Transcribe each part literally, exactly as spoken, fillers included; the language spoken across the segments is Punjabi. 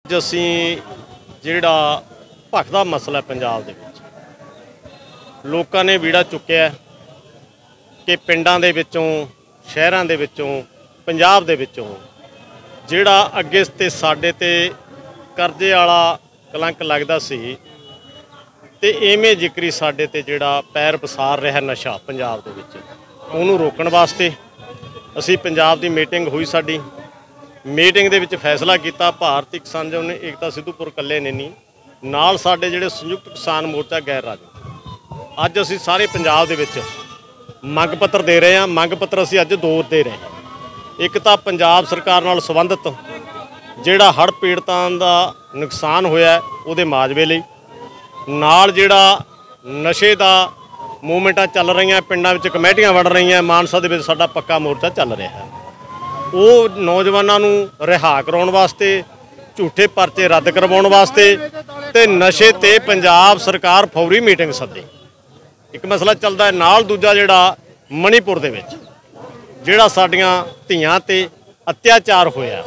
ਅਸੀਂ ਜਿਹੜਾ ਭਖਦਾ ਮਸਲਾ ਪੰਜਾਬ ਦੇ ਵਿੱਚ ਲੋਕਾਂ ਨੇ ਵੀੜਾ ਚੁੱਕਿਆ ਕਿ ਪਿੰਡਾਂ ਦੇ ਵਿੱਚੋਂ ਸ਼ਹਿਰਾਂ ਦੇ ਵਿੱਚੋਂ ਪੰਜਾਬ ਦੇ ਵਿੱਚੋਂ ਜਿਹੜਾ ਅੱਗੇ ਤੇ ਸਾਡੇ ਤੇ ਕਰਜ਼ੇ ਵਾਲਾ ਕਲੰਕ ਲੱਗਦਾ ਸੀ ਤੇ ਐਵੇਂ ਜ਼ਿਕਰੀ ਸਾਡੇ ਤੇ ਜਿਹੜਾ ਪੈਰ ਪਸਾਰ ਰਿਹਾ ਨਸ਼ਾ ਪੰਜਾਬ ਦੇ ਵਿੱਚ ਉਹਨੂੰ ਰੋਕਣ ਵਾਸਤੇ ਅਸੀਂ ਪੰਜਾਬ ਦੀ ਮੀਟਿੰਗ ਹੋਈ। ਸਾਡੀ ਮੀਟਿੰਗ ਦੇ ਵਿੱਚ ਫੈਸਲਾ ਕੀਤਾ ਭਾਰਤੀ ਕਿਸਾਨ ਯੂਨੀਅਨ ਨੇ ਏਕਤਾ ਸਿੱਧੂਪੁਰ ਇਕੱਲੇ ਨੇ ਨਹੀਂ, ਨਾਲ ਸਾਡੇ ਜਿਹੜੇ ਸੰਯੁਕਤ ਕਿਸਾਨ ਮੋਰਚਾ ਗੈਰ ਰਾਜ ਅੱਜ ਅਸੀਂ ਸਾਰੇ ਪੰਜਾਬ ਦੇ ਵਿੱਚ ਮੰਗ ਪੱਤਰ ਦੇ ਰਹੇ ਹਾਂ। ਮੰਗ ਪੱਤਰ ਅਸੀਂ ਅੱਜ ਦੋ ਦੇ ਰਹੇ ਹਾਂ। ਇੱਕ ਤਾਂ ਪੰਜਾਬ ਸਰਕਾਰ ਨਾਲ ਸੰਬੰਧਿਤ ਜਿਹੜਾ ਹੜ੍ਹ ਪੀੜਤਾਂ ਦਾ ਨੁਕਸਾਨ ਹੋਇਆ ਉਹਦੇ ਮੁਆਵਜ਼ੇ ਲਈ, ਨਾਲ ਜਿਹੜਾ ਨਸ਼ੇ ਦਾ ਮੂਵਮੈਂਟਾਂ ਚੱਲ ਰਹੀਆਂ ਪਿੰਡਾਂ ਵਿੱਚ ਕਮੇਟੀਆਂ ਵੜ ਰਹੀਆਂ, ਮਾਨਸਾ ਦੇ ਵਿੱਚ ਸਾਡਾ ਪੱਕਾ ਮੋਰਚਾ ਚੱਲ ਰਿਹਾ ਹੈ, ਉਹ ਨੌਜਵਾਨਾਂ ਨੂੰ ਰਿਹਾ ਕਰਾਉਣ ਵਾਸਤੇ, ਝੂਠੇ ਪਰਚੇ ਰੱਦ ਕਰਵਾਉਣ ਵਾਸਤੇ ਤੇ ਨਸ਼ੇ ਤੇ ਪੰਜਾਬ ਸਰਕਾਰ ਫੌਰੀ ਮੀਟਿੰਗ ਸੱਦੇ। ਇੱਕ ਮਸਲਾ ਚੱਲਦਾ ਹੈ, ਨਾਲ ਦੂਜਾ ਜਿਹੜਾ ਮਣੀਪੁਰ ਦੇ ਵਿੱਚ ਜਿਹੜਾ ਸਾਡੀਆਂ ਧੀਆਂ ਤੇ ਅਤਿਆਚਾਰ ਹੋਇਆ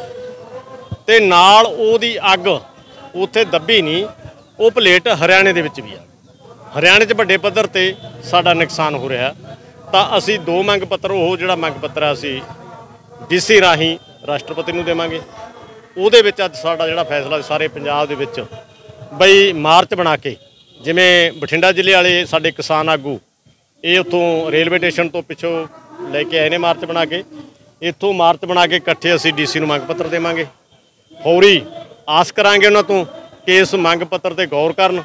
ਤੇ ਨਾਲ ਉਹਦੀ ਅੱਗ ਉੱਥੇ ਦੱਬੀ ਨਹੀਂ, ਉਹ ਪਲੇਟ ਹਰਿਆਣੇ ਦੇ ਵਿੱਚ ਵੀ ਆ। ਹਰਿਆਣੇ 'ਚ ਵੱਡੇ ਪੱਧਰ ਤੇ ਸਾਡਾ ਨੁਕਸਾਨ ਹੋ ਰਿਹਾ, ਤਾਂ ਅਸੀਂ ਦੋ ਮੰਗ ਪੱਤਰ, ਉਹ ਜਿਹੜਾ ਮੰਗ ਪੱਤਰ ਆ ਅਸੀਂ ਡੀਸੀ ਰਾਹੀਂ ਰਾਸ਼ਟਰਪਤੀ ਨੂੰ ਦੇਵਾਂਗੇ। ਉਹਦੇ ਵਿੱਚ ਅੱਜ ਸਾਡਾ ਜਿਹੜਾ ਫੈਸਲਾ ਸਾਰੇ ਪੰਜਾਬ ਦੇ ਵਿੱਚ ਬਈ ਮਾਰਚ ਬਣਾ ਕੇ, ਜਿਵੇਂ ਬਠਿੰਡਾ ਜ਼ਿਲ੍ਹੇ ਵਾਲੇ ਸਾਡੇ ਕਿਸਾਨ ਆਗੂ ਇਹ ਉੱਥੋਂ ਰੇਲਵੇ ਸਟੇਸ਼ਨ ਤੋਂ ਪਿੱਛੋਂ ਲੈ ਕੇ ਆਏ ਨੇ ਮਾਰਚ ਬਣਾ ਕੇ, ਇੱਥੋਂ ਮਾਰਚ ਬਣਾ ਕੇ ਇਕੱਠੇ ਅਸੀਂ ਡੀਸੀ ਨੂੰ ਮੰਗ ਪੱਤਰ ਦੇਵਾਂਗੇ। ਫੌਰੀ ਆਸ ਕਰਾਂਗੇ ਉਹਨਾਂ ਤੋਂ ਕਿ ਇਸ ਮੰਗ ਪੱਤਰ 'ਤੇ ਗੌਰ ਕਰਨ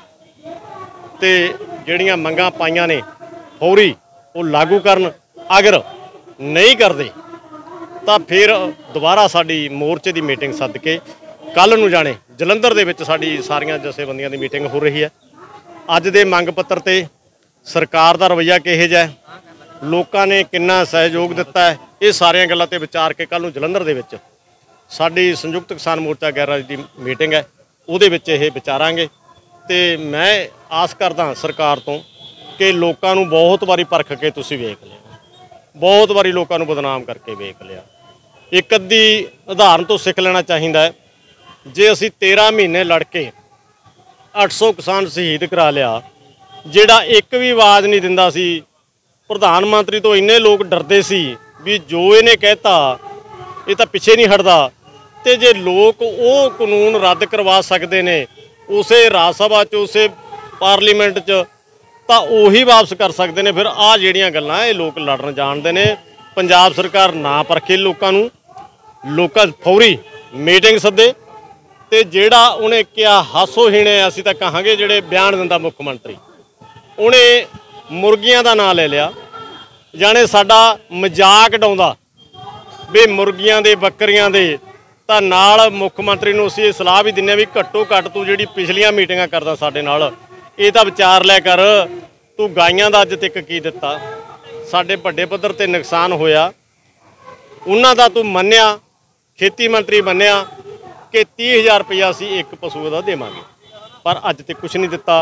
ਤੇ ਜਿਹੜੀਆਂ ਮੰਗਾਂ ਪਾਈਆਂ ਨੇ ਫੌਰੀ ਉਹ ਲਾਗੂ ਕਰਨ। ਅਗਰ ਨਹੀਂ ਕਰਦੇ ਤਾਂ ਫਿਰ ਦੁਬਾਰਾ ਸਾਡੀ ਮੋਰਚੇ ਦੀ ਮੀਟਿੰਗ ਸੱਦ ਕੇ ਕੱਲ੍ਹ ਨੂੰ ਜਾਣੇ ਜਲੰਧਰ ਦੇ ਵਿੱਚ ਸਾਡੀ ਸਾਰੀਆਂ ਜਥੇਬੰਦੀਆਂ ਦੀ ਮੀਟਿੰਗ ਹੋ ਰਹੀ ਹੈ। ਅੱਜ ਦੇ ਮੰਗ ਪੱਤਰ 'ਤੇ ਸਰਕਾਰ ਦਾ ਰਵੱਈਆ ਕਿਹੋ ਜਿਹਾ, ਲੋਕਾਂ ਨੇ ਕਿੰਨਾ ਸਹਿਯੋਗ ਦਿੱਤਾ ਹੈ, ਇਹ ਸਾਰੀਆਂ ਗੱਲਾਂ 'ਤੇ ਵਿਚਾਰ ਕੇ ਕੱਲ੍ਹ ਨੂੰ ਜਲੰਧਰ ਦੇ ਵਿੱਚ ਸਾਡੀ ਸੰਯੁਕਤ ਕਿਸਾਨ ਮੋਰਚਾ ਗੈਰ ਰਾਜ ਦੀ ਮੀਟਿੰਗ ਹੈ, ਉਹਦੇ ਵਿੱਚ ਇਹ ਵਿਚਾਰਾਂਗੇ। ਤੇ ਮੈਂ ਆਸ ਕਰਦਾ ਸਰਕਾਰ ਤੋਂ ਕਿ ਲੋਕਾਂ ਨੂੰ ਬਹੁਤ ਵਾਰੀ ਪਰਖ ਕੇ ਤੁਸੀਂ ਵੇਖ ਲਿਆ, ਬਹੁਤ ਵਾਰੀ ਲੋਕਾਂ ਨੂੰ ਬਦਨਾਮ ਕਰਕੇ ਵੇਖ ਲਿਆ। ਇੱਕ ਅੱਧੀ ਉਦਾਹਰਨ ਤੋਂ ਸਿੱਖ ਲੈਣਾ ਚਾਹੀਦਾ ਹੈ। ਜੇ ਅਸੀਂ ਤੇਰ੍ਹਾਂ ਮਹੀਨੇ ਲੜ ਕੇ ਅੱਠ ਸੌ ਕਿਸਾਨ ਸ਼ਹੀਦ ਕਰਾ ਲਿਆ, ਜਿਹੜਾ ਇੱਕ ਵੀ ਆਵਾਜ਼ ਨਹੀਂ ਦਿੰਦਾ ਸੀ, ਪ੍ਰਧਾਨ ਮੰਤਰੀ ਤੋਂ ਇੰਨੇ ਲੋਕ ਡਰਦੇ ਸੀ ਵੀ ਜੋ ਇਹਨੇ ਕਹਿਤਾ ਇਹ ਤਾਂ ਪਿੱਛੇ ਨਹੀਂ ਹਟਦਾ, ਤੇ ਜੇ ਲੋਕ ਉਹ ਕਾਨੂੰਨ ਰੱਦ ਕਰਵਾ ਸਕਦੇ ਨੇ ਉਸੇ ਰਾਜ ਸਭਾ 'ਚ, ਉਸੇ ਪਾਰਲੀਮੈਂਟ 'ਚ, ਤਾਂ ਉਹੀ ਵਾਪਸ ਕਰ ਸਕਦੇ ਨੇ। ਫਿਰ ਆਹ ਜਿਹੜੀਆਂ ਗੱਲਾਂ ਇਹ ਲੋਕ ਲੜਨ ਜਾਣਦੇ ਨੇ। ਪੰਜਾਬ ਸਰਕਾਰ ਨਾ ਪਰਖੇ ਲੋਕਾਂ ਨੂੰ, ਲੋਕਾਂ ਫੌਰੀ ਮੀਟਿੰਗ ਸੱਦੇ ਤੇ ਜਿਹੜਾ ਉਹਨੇ ਕਿਹਾ ਹਾਸੋਹੀਣੇ, ਅਸੀਂ ਤਾਂ ਕਹਾਂਗੇ ਜਿਹੜੇ ਬਿਆਨ ਦਿੰਦਾ ਮੁੱਖ ਮੰਤਰੀ, ਉਹਨੇ ਮੁਰਗੀਆਂ ਦਾ ਨਾਂ ਲੈ ਲਿਆ, ਜਾਣੇ ਸਾਡਾ ਮਜ਼ਾਕ ਉਡਾਉਂਦਾ ਵੀ ਮੁਰਗੀਆਂ ਦੇ ਬੱਕਰੀਆਂ ਦੇ। ਤਾਂ ਨਾਲ ਮੁੱਖ ਮੰਤਰੀ ਨੂੰ ਅਸੀਂ ਇਹ ਸਲਾਹ ਵੀ ਦਿੰਦੇ ਹਾਂ ਵੀ ਘੱਟੋ ਘੱਟ ਤੂੰ ਜਿਹੜੀ ਪਿਛਲੀਆਂ ਮੀਟਿੰਗਾਂ ਕਰਦਾ ਸਾਡੇ ਨਾਲ, ਇਹ ਤਾਂ ਵਿਚਾਰ ਲਿਆ ਕਰ, ਤੂੰ ਗਾਈਆਂ ਦਾ ਅੱਜ ਤੱਕ ਕੀ ਦਿੱਤਾ, ਸਾਡੇ ਵੱਡੇ ਪੱਧਰ 'ਤੇ ਨੁਕਸਾਨ ਹੋਇਆ ਉਹਨਾਂ ਦਾ ਤੂੰ ਮੰਨਿਆ, ਖੇਤੀ ਮੰਤਰੀ ਮੰਨਿਆ ਕਿ ਤੀਹ ਹਜ਼ਾਰ ਰੁਪਈਆ ਅਸੀਂ ਇੱਕ ਪਸ਼ੂ ਦਾ ਦੇਵਾਂਗੇ, ਪਰ ਅੱਜ ਤੱਕ ਕੁਛ ਨਹੀਂ ਦਿੱਤਾ।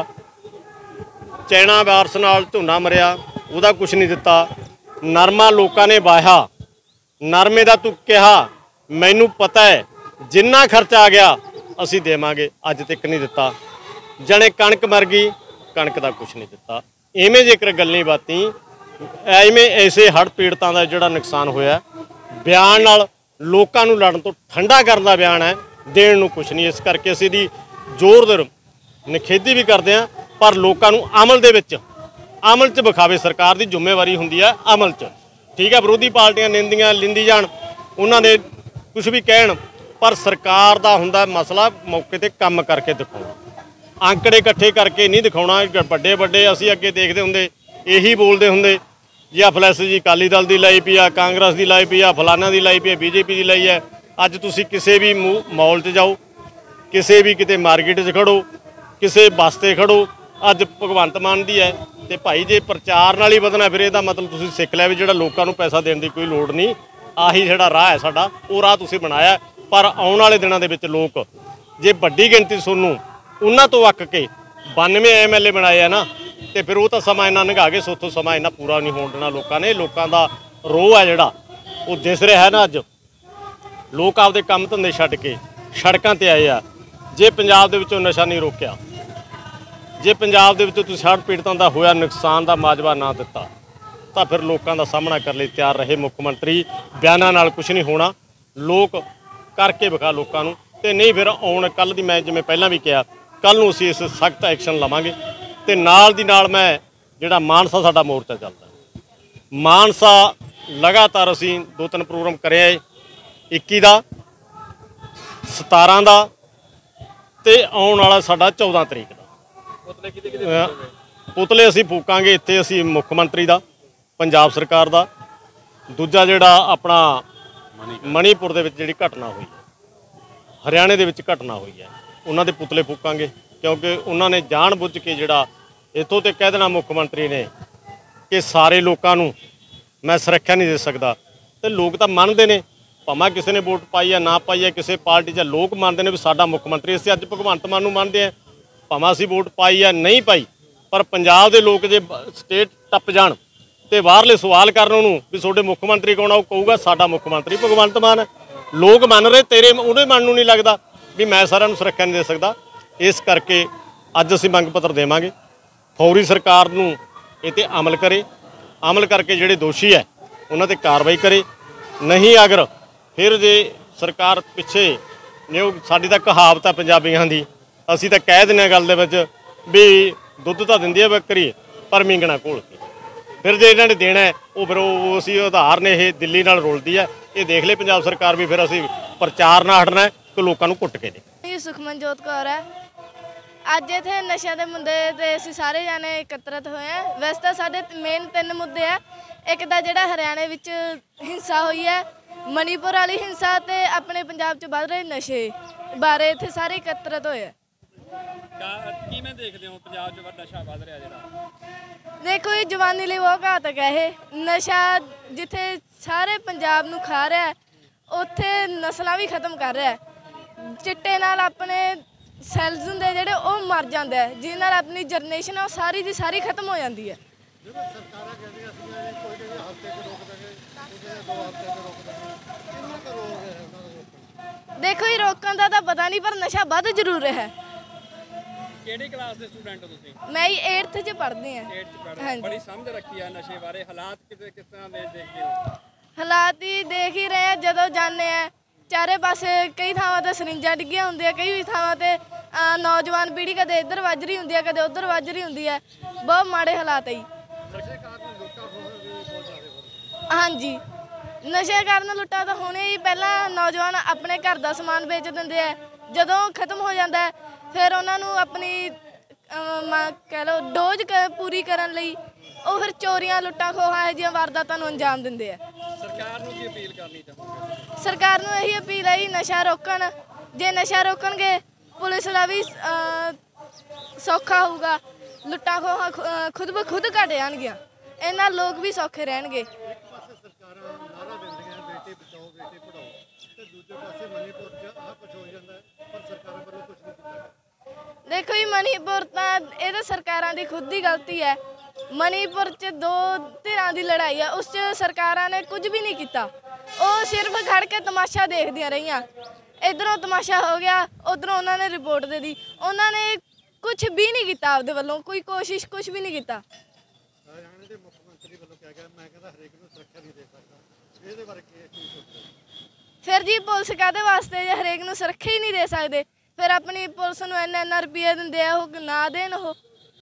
ਚੈਣਾ ਵਾਰਸ ਨਾਲ ਝੋਨਾ ਮਰਿਆ, ਉਹਦਾ ਕੁਛ ਨਹੀਂ ਦਿੱਤਾ। ਨਰਮਾ ਲੋਕਾਂ ਨੇ ਵਾਹਿਆ, ਨਰਮੇ ਦਾ ਤੂੰ ਕਿਹਾ ਮੈਨੂੰ ਪਤਾ ਹੈ ਜਿੰਨਾ ਖਰਚਾ ਆ ਗਿਆ ਅਸੀਂ ਦੇਵਾਂਗੇ, ਅੱਜ ਤੱਕ ਨਹੀਂ ਦਿੱਤਾ। ਜਣੇ ਕਣਕ ਮਰ ਗਈ, ਕਣਕ ਦਾ ਕੁਛ ਨਹੀਂ ਦਿੱਤਾ। ਇਵੇਂ ਜੇਕਰ ਗੱਲਾਂ ਬਾਤੀ ਐਵੇਂ ਐਸੇ ਹੜ੍ਹ ਪੀੜਤਾਂ ਦਾ ਜਿਹੜਾ ਨੁਕਸਾਨ ਹੋਇਆ, ਬਿਆਨ ਨਾਲ ਲੋਕਾਂ ਨੂੰ ਲੜਨ ਤੋਂ ਠੰਡਾ ਕਰਨ ਦਾ ਬਿਆਨ ਹੈ, ਦੇਣ ਨੂੰ ਕੁਛ ਨਹੀਂ। ਇਸ ਕਰਕੇ ਅਸੀਂ ਦੀ ਜ਼ੋਰਦਾਰ ਨਿਖੇਧੀ ਵੀ ਕਰਦੇ ਹਾਂ, ਪਰ ਲੋਕਾਂ ਨੂੰ ਅਮਲ ਦੇ ਵਿੱਚ ਅਮਲ 'ਚ ਵਿਖਾਵੇ। ਸਰਕਾਰ ਦੀ ਜ਼ਿੰਮੇਵਾਰੀ ਹੁੰਦੀ ਹੈ ਅਮਲ 'ਚ, ਠੀਕ ਹੈ। ਵਿਰੋਧੀ ਪਾਰਟੀਆਂ ਨਿੰਦੀਆਂ ਲਿੰਦੀ ਜਾਣ, ਉਹਨਾਂ ਦੇ ਕੁਛ ਵੀ ਕਹਿਣ, ਪਰ ਸਰਕਾਰ ਦਾ ਹੁੰਦਾ ਮਸਲਾ ਮੌਕੇ 'ਤੇ ਕੰਮ ਕਰਕੇ ਦਿਖਾਉਣਾ, ਅੰਕੜੇ ਇਕੱਠੇ ਕਰਕੇ ਨਹੀਂ ਦਿਖਾਉਣਾ। ਵੱਡੇ ਵੱਡੇ ਅਸੀਂ ਅੱਗੇ ਦੇਖਦੇ ਹੁੰਦੇ ਇਹੀ ਬੋਲਦੇ ਹੁੰਦੇ ਜੀ ਆ ਫਲੈਸ ਜੀ ਅਕਾਲੀ ਦਲ ਦੀ ਲਾਈ ਪਈ ਆ, ਕਾਂਗਰਸ ਦੀ ਲਾਈ ਪਈ ਆ, ਫਲਾਨਾ ਦੀ ਲਾਈ ਪਈ ਆ, ਬੀਜੇਪੀ ਦੀ ਲਾਈ ਹੈ। ਅੱਜ ਤੁਸੀਂ ਕਿਸੇ ਵੀ ਮੌਲ 'ਚ ਜਾਓ, ਕਿਸੇ ਵੀ ਕਿਤੇ ਮਾਰਕੀਟ 'ਚ ਖੜੋ, ਕਿਸੇ ਬੱਸ 'ਤੇ ਖੜੋ, ਅੱਜ ਭਗਵੰਤ ਮਾਨ ਦੀ ਹੈ। ਤੇ ਭਾਈ ਜੇ ਪ੍ਰਚਾਰ ਨਾਲ ਹੀ ਵਧਣਾ ਫਿਰ ਇਹਦਾ ਮਤਲਬ ਤੁਸੀਂ ਸਿੱਖ ਲਿਆ ਵੀ ਜਿਹੜਾ ਲੋਕਾਂ ਨੂੰ ਪੈਸਾ ਦੇਣ ਦੀ ਕੋਈ ਲੋੜ ਨਹੀਂ, ਆਹੀ ਜਿਹੜਾ ਰਾਹ ਹੈ ਸਾਡਾ ਉਹ ਰਾਹ ਤੁਸੀਂ ਬਣਾਇਆ। ਪਰ ਆਉਣ ਵਾਲੇ ਦਿਨਾਂ ਦੇ ਵਿੱਚ ਲੋਕ ਜੇ ਵੱਡੀ ਗਿਣਤੀ ਤੁਹਾਨੂੰ ਉਹਨਾਂ ਤੋਂ ਅੱਕ ਕੇ ਬਾਨਵੇਂ ਐਮ ਐਲ ਏ ਬਣਾਏ ਆ ਨਾ, ਤੇ ਫਿਰ ਉਹ ਤਾਂ ਸਮਾਂ ਇੰਨਾ ਲੰਘਾ ਕੇ ਸੋਥੋਂ ਸਮਾਂ ਇੰਨਾ ਪੂਰਾ ਨਹੀਂ ਹੋਣ ਦੇਣਾ ਲੋਕਾਂ ਨੇ। ਲੋਕਾਂ ਦਾ ਰੋਹ ਹੈ ਜਿਹੜਾ ਉਹ ਦਿਸ ਰਿਹਾ ਹੈ ਨਾ। ਅੱਜ ਲੋਕ ਆਪਦੇ ਕੰਮ ਧੰਦੇ ਛੱਡ ਕੇ ਸੜਕਾਂ 'ਤੇ ਆਏ ਆ। ਜੇ ਪੰਜਾਬ ਦੇ ਵਿੱਚੋਂ ਨਸ਼ਾ ਨਹੀਂ ਰੋਕਿਆ, ਜੇ ਪੰਜਾਬ ਦੇ ਵਿੱਚੋਂ ਤੁਸੀਂ ਹੜ੍ਹ ਪੀੜਤਾਂ ਦਾ ਹੋਇਆ ਨੁਕਸਾਨ ਦਾ ਮਾਜਵਾ ਨਾ ਦਿੱਤਾ, ਤਾਂ ਫਿਰ ਲੋਕਾਂ ਦਾ ਸਾਹਮਣਾ ਕਰਨ ਲਈ ਤਿਆਰ ਰਹੇ ਮੁੱਖ ਮੰਤਰੀ। ਬਿਆਨਾਂ ਨਾਲ ਕੁਝ ਨਹੀਂ ਹੋਣਾ, ਲੋਕ ਕਰਕੇ ਵਿਖਾ ਲੋਕਾਂ ਨੂੰ, ਤੇ ਨਹੀਂ ਫਿਰ ਆਉਣ ਕੱਲ੍ਹ ਦੀ, ਮੈਂ ਜਿਵੇਂ ਪਹਿਲਾਂ ਵੀ ਕਿਹਾ, ਕੱਲ੍ਹ ਨੂੰ ਅਸੀਂ ਇਸ ਸਖਤ ਐਕਸ਼ਨ ਲਵਾਂਗੇ। ਤੇ ਨਾਲ ਦੀ ਨਾਲ ਮੈਂ ਜਿਹੜਾ ਮਾਨਸਾ ਸਾਡਾ ਮੋਰਚਾ ਚੱਲਦਾ, ਮਾਨਸਾ ਲਗਾਤਾਰ ਅਸੀਂ ਦੋ ਤਿੰਨ ਪ੍ਰੋਗਰਾਮ ਕਰਿਆ, ਇੱਕੀ ਦਾ, ਸਤਾਰਾਂ ਦਾ ਤੇ ਆਉਣ ਵਾਲਾ ਸਾਡਾ ਚੌਦਾਂ ਤਰੀਕ ਦਾ। ਪੁਤਲੇ ਅਸੀਂ ਫੂਕਾਂਗੇ ਇੱਥੇ, ਅਸੀਂ ਮੁੱਖ ਮੰਤਰੀ ਦਾ, ਪੰਜਾਬ ਸਰਕਾਰ ਦਾ, ਦੂਜਾ ਜਿਹੜਾ ਆਪਣਾ ਮਣੀਪੁਰ ਦੇ ਵਿੱਚ ਜਿਹੜੀ ਘਟਨਾ ਹੋਈ ਹੈ, ਹਰਿਆਣੇ ਦੇ ਵਿੱਚ ਘਟਨਾ ਹੋਈ ਹੈ, ਉਹਨਾਂ ਦੇ ਪੁਤਲੇ ਫੂਕਾਂਗੇ, ਕਿਉਂਕਿ ਉਹਨਾਂ ਨੇ ਜਾਣ ਬੁੱਝ ਕੇ ਜਿਹੜਾ ਇੱਥੋਂ ਤੇ ਕਹਿ ਦੇਣਾ ਮੁੱਖ ਮੰਤਰੀ ਨੇ ਕਿ ਸਾਰੇ ਲੋਕਾਂ ਨੂੰ ਮੈਂ ਸੁਰੱਖਿਆ ਨਹੀਂ ਦੇ ਸਕਦਾ। ਤੇ ਲੋਕ ਤਾਂ ਮੰਨਦੇ ਨੇ, ਭਾਵੇਂ ਕਿਸੇ ਨੇ ਵੋਟ ਪਾਈ ਆ ਨਾ ਪਾਈ ਆ ਕਿਸੇ ਪਾਰਟੀ 'ਚ, ਲੋਕ ਮੰਨਦੇ ਨੇ ਵੀ ਸਾਡਾ ਮੁੱਖ ਮੰਤਰੀ। ਅਸੀਂ ਅੱਜ ਭਗਵੰਤ ਮਾਨ ਨੂੰ ਮੰਨਦੇ ਹਾਂ, ਭਾਵੇਂ ਅਸੀਂ ਵੋਟ ਪਾਈ ਆ ਨਹੀਂ ਪਾਈ, ਪਰ ਪੰਜਾਬ ਦੇ ਲੋਕ ਜੇ ਸਟੇਟ ਟੱਪ ਜਾਣ ਤੇ ਬਾਹਰਲੇ ਸਵਾਲ ਕਰਨ ਉਹਨੂੰ ਵੀ ਤੁਹਾਡੇ ਮੁੱਖ ਮੰਤਰੀ ਕੌਣ ਆ, ਉਹ ਕਹੂਗਾ ਸਾਡਾ ਮੁੱਖ ਮੰਤਰੀ ਭਗਵੰਤ ਮਾਨ। ਲੋਕ ਮੰਨ ਰਹੇ, ਤੇਰੇ ਉਹਦੇ ਮਨ ਨੂੰ ਨਹੀਂ ਲੱਗਦਾ ਵੀ ਮੈਂ ਸਾਰਿਆਂ ਨੂੰ ਸੁਰੱਖਿਆ ਨਹੀਂ ਦੇ ਸਕਦਾ। ਇਸ ਕਰਕੇ ਅੱਜ ਅਸੀਂ ਮੰਗ ਪੱਤਰ ਦੇਵਾਂਗੇ, ਫੌਰੀ ਸਰਕਾਰ ਨੂੰ ਇਹ 'ਤੇ ਅਮਲ ਕਰੇ, ਅਮਲ ਕਰਕੇ ਜਿਹੜੇ ਦੋਸ਼ੀ ਹੈ ਉਹਨਾਂ 'ਤੇ ਕਾਰਵਾਈ ਕਰੇ। ਨਹੀਂ ਅਗਰ ਫਿਰ ਜੇ ਸਰਕਾਰ ਪਿੱਛੇ ਨੇ, ਉਹ ਸਾਡੀ ਤਾਂ ਕਹਾਵਤ ਹੈ ਪੰਜਾਬੀਆਂ ਦੀ, ਅਸੀਂ ਤਾਂ ਕਹਿ ਦਿੰਦੇ ਹਾਂ ਗੱਲ ਦੇ ਵਿੱਚ ਵੀ ਦੁੱਧ ਤਾਂ ਦਿੰਦੀ ਹੈ ਬੱਕਰੀ ਪਰ ਮੀਂਗਣਾ ਘੋਲ ਕੇ। ਫਿਰ ਜੇ ਇਹਨਾਂ ਨੇ ਦੇਣਾ ਉਹ ਫਿਰ ਉਹ ਅਸੀਂ ਉਧਾਰ ਨੇ, ਇਹ ਦਿੱਲੀ ਨਾਲ ਰੁਲਦੀ ਹੈ। ਇਹ ਦੇਖ ਲੈ ਪੰਜਾਬ ਸਰਕਾਰ ਵੀ, ਫਿਰ ਅਸੀਂ ਪ੍ਰਚਾਰ ਨਾ ਹਟਣਾ ਕਿ ਲੋਕਾਂ ਨੂੰ ਕੁੱਟ ਕੇ ਦੇ। ਸੁਖਮਨਜੋਤ ਕੌਰ ਹੈ। ਅੱਜ ਇੱਥੇ ਨਸ਼ਿਆਂ ਦੇ ਮੁੱਦੇ 'ਤੇ ਅਸੀਂ ਸਾਰੇ ਜਾਣੇ ਇਕੱਤਰਤ ਹੋਏ ਹਾਂ। ਵੈਸੇ ਤਾਂ ਸਾਡੇ ਮੇਨ ਤਿੰਨ ਮੁੱਦੇ ਆ। ਇੱਕ ਤਾਂ ਜਿਹੜਾ ਹਰਿਆਣੇ ਵਿੱਚ ਹਿੰਸਾ ਹੋਈ ਹੈ, ਮਣੀਪੁਰ ਵਾਲੀ ਹਿੰਸਾ, ਤੇ ਆਪਣੇ ਪੰਜਾਬ 'ਚ ਵੱਧ ਰਹੇ ਨਸ਼ੇ ਬਾਰੇ ਇੱਥੇ ਸਾਰੇ ਇਕੱਤਰਤ ਹੋਏ ਆ। ਕਿਵੇਂ ਦੇਖਦੇ ਹੋ ਪੰਜਾਬ 'ਚ ਨਸ਼ਾ ਵੱਧ ਰਿਹਾ ਜਿਹੜਾ? ਦੇਖੋ ਇਹ ਜਵਾਨੀ ਲਈ ਬਹੁਤ ਘਾਤਕ ਹੈ। ਇਹ ਨਸ਼ਾ ਜਿੱਥੇ ਸਾਰੇ ਪੰਜਾਬ ਨੂੰ ਖਾ ਰਿਹਾ, ਉੱਥੇ ਨਸਲਾਂ ਵੀ ਖਤਮ ਕਰ ਰਿਹਾ। ਚਿੱਟੇ ਨਾਲ ਆਪਣੇ ਸੈਲਸ ਹੁੰਦੇ ਜਿਹੜੇ ਉਹ ਮਰ ਜਾਂਦੇ ਆ, ਜਿਹਦੇ ਨਾਲ ਆਪਣੀ ਜਨਰੇਸ਼ਨ ਆ ਉਹ ਸਾਰੀ ਦੀ ਸਾਰੀ ਖਤਮ ਹੋ ਜਾਂਦੀ ਹੈ। ਦੇਖੋ ਇਹ ਰੋਕਣ ਦਾ ਤਾਂ ਪਤਾ ਨਹੀਂ, ਪਰ ਨਸ਼ਾ ਵੱਧ ਜ਼ਰੂਰ ਰਿਹਾ। ਕਿਹੜੀ ਕਲਾਸ ਦੇ ਸਟੂਡੈਂਟ ਹੋ ਤੁਸੀਂ? ਮੈਂ ਹੀ ਅੱਠਵੀਂ 'ਚ ਪੜ੍ਹਦੀ ਹਾਂ। ਅੱਠਵੀਂ 'ਚ ਪੜ੍ਹਦੇ ਹੋ। ਬੜੀ ਸਮਝ ਰੱਖੀ ਆ ਨਸ਼ੇ ਬਾਰੇ। ਹਾਲਾਤ ਕਿਤੇ ਕਿਸ ਤਰ੍ਹਾਂ ਦੇ ਦੇਖਦੇ ਹੋ? ਹਾਲਾਤ ਹੀ ਦੇਖ ਹੀ ਰਹੇ ਆ। ਜਦੋਂ ਜਾਂਦੇ ਆ ਚਾਰੇ ਪਾਸੇ ਕਈ ਥਾਵਾਂ 'ਤੇ ਸਰਿੰਜਾਂ ਡਿੱਗੀਆਂ ਹੁੰਦੀਆਂ, ਕਈ ਥਾਵਾਂ 'ਤੇ ਨੌਜਵਾਨ ਪੀੜ੍ਹੀ ਕਦੇ ਇੱਧਰ ਵੱਜ ਰਹੀ ਹੁੰਦੀ ਹੈ, ਕਦੇ ਉੱਧਰ ਵੱਜ ਰਹੀ ਹੁੰਦੀ ਹੈ। ਬਹੁਤ ਮਾੜੇ ਹਾਲਾਤ ਹੈ ਜੀ। ਹਾਂਜੀ, ਨਸ਼ੇ ਕਾਰਨ ਲੁੱਟਾਂ ਤਾਂ ਹੋਣੇ ਹੀ। ਪਹਿਲਾਂ ਨੌਜਵਾਨ ਆਪਣੇ ਘਰ ਦਾ ਸਮਾਨ ਵੇਚ ਦਿੰਦੇ ਆ, ਜਦੋਂ ਖਤਮ ਹੋ ਜਾਂਦਾ ਫਿਰ ਉਹਨਾਂ ਨੂੰ ਆਪਣੀ ਕਹਿ ਲਓ ਡੋਜ਼ ਪੂਰੀ ਕਰਨ ਲਈ ਉਹ ਫਿਰ ਚੋਰੀਆਂ ਲੁੱਟਾਂ ਖੋਹਾਂ ਇਹੋ ਜਿਹੀਆਂ ਵਾਰਦਾਤਾਂ ਨੂੰ ਅੰਜਾਮ ਦਿੰਦੇ ਆ। ਸਰਕਾਰ ਨੂੰ ਕੀ ਅਪੀਲ ਕਰਨੀ ਚਾਹੁੰਦੇ? ਸਰਕਾਰ ਨੂੰ ਇਹੀ ਅਪੀਲ ਹੈ ਨਸ਼ਾ ਰੋਕਣ। ਜੇ ਨਸ਼ਾ ਰੋਕਣਗੇ ਪੁਲਿਸ ਦਾ ਵੀ ਸੌਖਾ ਹੋਊਗਾ, ਲੁੱਟਾਂ ਖੋਹਾਂ ਖੁਦ ਬ ਖੁਦ ਘਟ ਜਾਣਗੀਆਂ, ਇਹਨਾਂ ਲੋਕ ਵੀ ਸੌਖੇ ਰਹਿਣਗੇ। ਦੇਖੋ ਜੀ ਮਣੀਪੁਰ ਤਾਂ ਇਹ ਤਾਂ ਸਰਕਾਰਾਂ ਦੀ ਖੁਦ ਦੀ ਗਲਤੀ ਹੈ। ਮਣੀਪੁਰ 'ਚ ਦੋ ਧਿਰਾਂ ਦੀ ਲੜਾਈ ਆ, ਉਸ 'ਚ ਸਰਕਾਰਾਂ ਨੇ ਕੁਝ ਵੀ ਨਹੀਂ ਕੀਤਾ। ਉਹ ਸਿਰਫ ਖੜ ਕੇ ਤਮਾਸ਼ਾ ਦੇਖਦੀਆਂ ਰਹੀਆਂ। ਇੱਧਰੋਂ ਤਮਾਸ਼ਾ ਹੋ ਗਿਆ, ਉੱਧਰੋਂ ਉਹਨਾਂ ਨੇ ਰਿਪੋਰਟ ਦੇ ਦੀ। ਉਹਨਾਂ ਨੇ ਕੁਝ ਵੀ ਨਹੀਂ ਕੀਤਾ, ਆਪਦੇ ਵੱਲੋਂ ਕੋਈ ਕੋਸ਼ਿਸ਼ ਕੁਝ ਵੀ ਨਹੀਂ ਕੀਤਾ। ਫਿਰ ਜੀ ਪੁਲਿਸ ਕਾਹਦੇ ਵਾਸਤੇ ਜੇ ਹਰੇਕ ਨੂੰ ਸੁਰੱਖਿਆ ਹੀ ਨਹੀਂ ਦੇ ਸਕਦੇ? ਫਿਰ ਆਪਣੀ ਪੁਲਿਸ ਨੂੰ ਇੰਨਾ ਇੰਨਾ ਰੁਪਈਆ ਦਿੰਦੇ ਆ, ਉਹ ਨਾ ਦੇਣ ਉਹ।